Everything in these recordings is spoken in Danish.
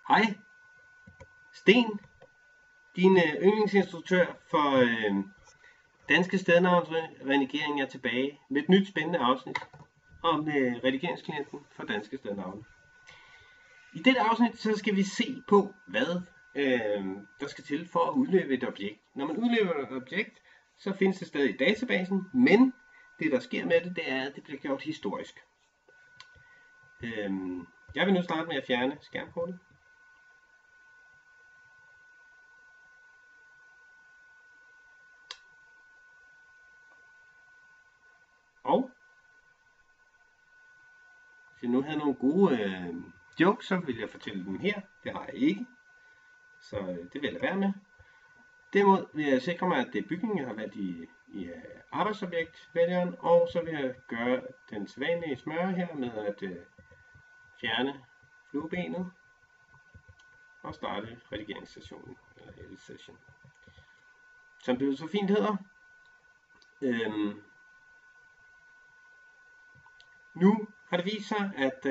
Hej, Sten, din yndlingsinstruktør for danske stednavnsredigering er tilbage med et nyt spændende afsnit om redigeringsklienten for danske stednavne. I dette afsnit så skal vi se på, hvad der skal til for at udløbe et objekt. Når man udløber et objekt, så findes det stadig i databasen, men det der sker med det, det er, at det bliver gjort historisk. Jeg vil nu starte med at fjerne skærmkortet. Og hvis jeg nu havde nogle gode jokes, så vil jeg fortælle dem her. Det har jeg ikke, så det vil jeg lade være med. Derimod vil jeg sikre mig, at det er bygningen, jeg har valgt i arbejdsobjektvælgeren, og så vil jeg gøre den sædvanlige smøre her med at fjerne fluebenet og starte redigeringssessionen, eller edit session. Som det så fint hedder. Nu har det vist sig, at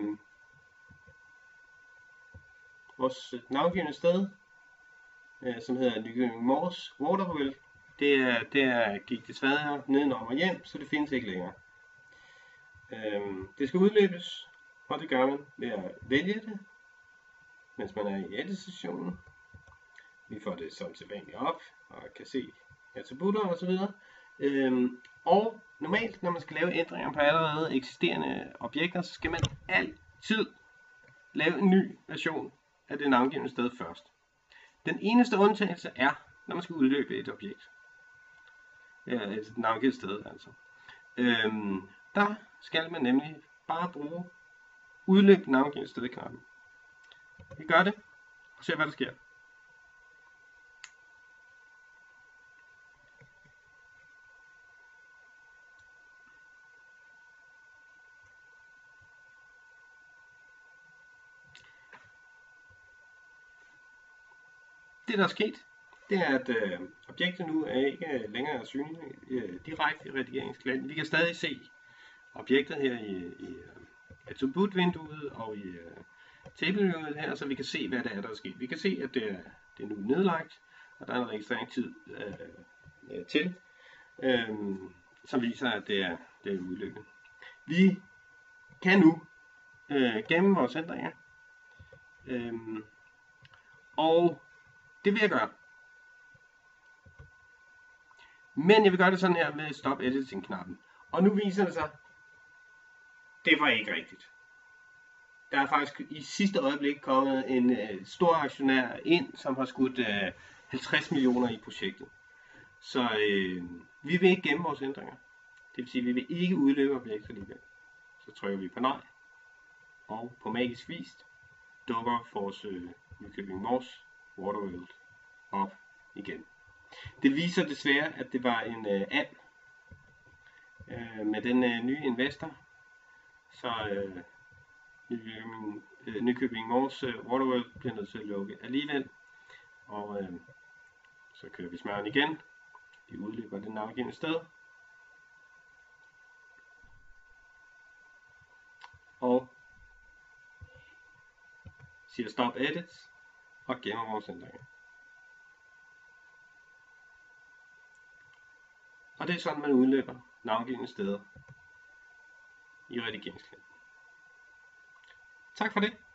vores navngivende sted, som hedder Nykøbing Mors Waterworld, det gik desværre nedenom og hjem, så det findes ikke længere. Det skal udløbes, og det gør man ved at vælge det, mens man er i edit-sessionen. Vi får det som sædvanligt op, og kan se attributter osv. Og normalt, når man skal lave ændringer på allerede eksisterende objekter, så skal man altid lave en ny version af det navngivne sted først. Den eneste undtagelse er, når man skal udløbe et objekt. Et navngivet sted altså. Der skal man nemlig bare bruge udløb navngivet sted knappen. Vi gør det, og ser hvad der sker. Det der er sket, det er, at objektet nu er ikke længere synligt direkte i redigeringsklienten. Vi kan stadig se objektet her i attributvinduet og i tableviewet her, så vi kan se, hvad det er, der er sket. Vi kan se, at det er nu nedlagt, og der er en registreringstid til, som viser, at det er udløbet. Vi kan nu gemme vores ændringer, og det vil jeg gøre. Men jeg vil gøre det sådan her med stop editing knappen. Og nu viser det sig, det var ikke rigtigt. Der er faktisk i sidste øjeblik kommet en stor aktionær ind, som har skudt 50 millioner i projektet. Så vi vil ikke gemme vores ændringer. Det vil sige, at vi vil ikke udløbe objekter alligevel. Så trykker vi på nej. Og på magisk vis dukker vores Nykøbing Mors Waterworld op igen. Det viser desværre, at det var en and med den nye investor. Så Nykøbing Mors Waterworld bliver nødt til at lukke alligevel. Og så kører vi smøren igen. Vi udløber det navngivende sted. Og siger stop edits og gemmer vores ændringer. Og det er sådan, man udløber navngivende steder i redigeringsklienten. Tak for det.